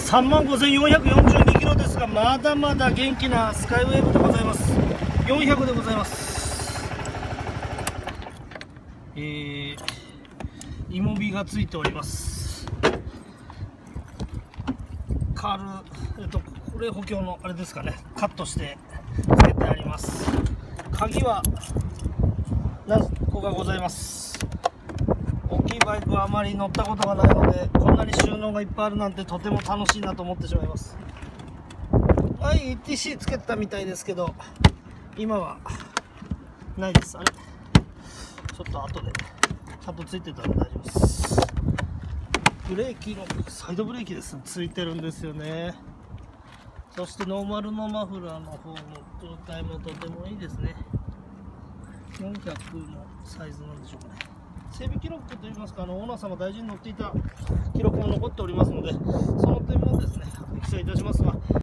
35,442キロですが、まだまだ元気なスカイウェーブでございます。400でございます。イモビがついております。これ補強のあれですかね、カットしてつけてあります。鍵は何個かございます。大きいバイクはあまり乗ったことがないので、こんなに収納がいっぱいあるなんてとても楽しいなと思ってしまいます。はい、ETC つけたみたいですけど、今はないです。あれ、ちょっと後でちゃんとついてたら大丈夫です。ブレーキのサイドブレーキですね、ついてるんですよね。そしてノーマルのマフラーの方の状態もとてもいいですね。400のサイズなんでしょうかね。整備記録といいますか、オーナー様大事に乗っていた記録も残っておりますので、その点もですね、記載いたしますが、